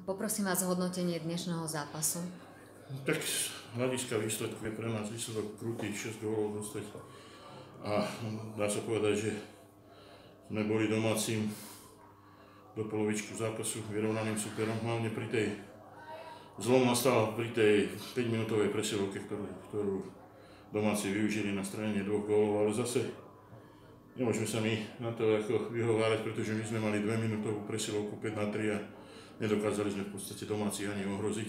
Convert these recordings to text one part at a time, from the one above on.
Poprosím vás o hodnotenie dnešného zápasu. Tak z hľadiska výsledku je pre nás výsledok krutý, 6 gólov dostať. A dá sa povedať, že sme boli domácim do polovičku zápasu vyrovnaným superom, hlavne pri tej zlom nastala pri tej 5-minútovej presilovke, ktorú domáci využili na strane 2 gólov, ale zase nemôžeme sa my na to ako vyhovárať, pretože my sme mali 2-minútovú presilovku 5-3 a nedokázali sme v podstate domáci ani ohroziť.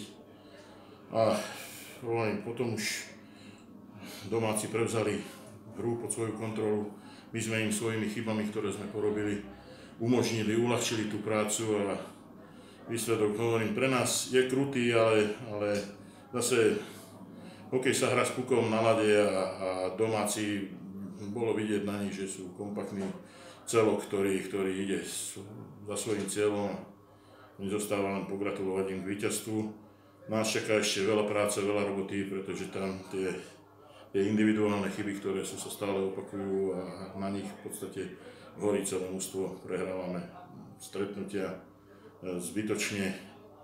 A potom už domáci prevzali hru pod svoju kontrolu. My sme im svojimi chybami, ktoré sme porobili, umožnili, uľahčili tú prácu a výsledok, hovorím, pre nás je krutý, ale zase hokej sa hrá s pukom na ľade a domáci bolo vidieť na nich, že sú kompaktný celok, ktorý ide za svojím cieľom. Mi zostáva len pogratulovať im k víťazstvu. Nás čaká ešte veľa práce, veľa roboty, pretože tam tie individuálne chyby, ktoré sa stále opakujú a na nich v podstate horí celé mužstvo. Prehrávame stretnutia, zbytočne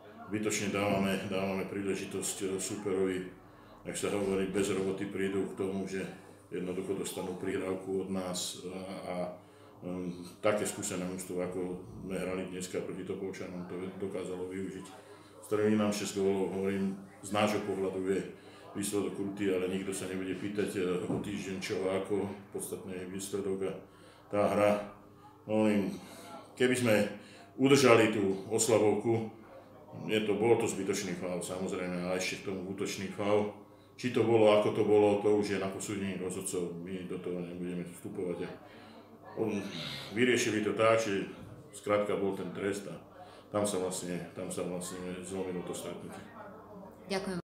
dávame príležitosť superovi, ak sa hovorí, bez roboty prídu k tomu, že jednoducho dostanú prihrávku od nás a také skúsené mužstvo, ako sme hrali dneska proti Topolčanom, to dokázalo využiť. Strelili nám 6 gólov, hovorím, z nášho pohľadu je výsledok krutý, ale nikto sa nebude pýtať o týždeň čo a ako, podstatne je výsledok a tá hra. Hovorím, keby sme udržali tú oslavovku, bol to zbytočný faul, samozrejme, a ešte k tomu útočný faul. Či to bolo, ako to bolo, to už je na posúdení rozhodcov, my do toho nebudeme vstupovať. Vyriešili to tak, že skrátka bol ten trest a tam sa vlastne zlomilo to stretnutie. Ďakujem.